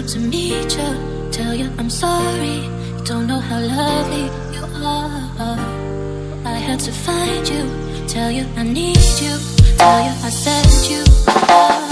out to meet you, tell you I'm sorry. You don't know how lovely you are. I had to find you, tell you I need you, tell you I sent you.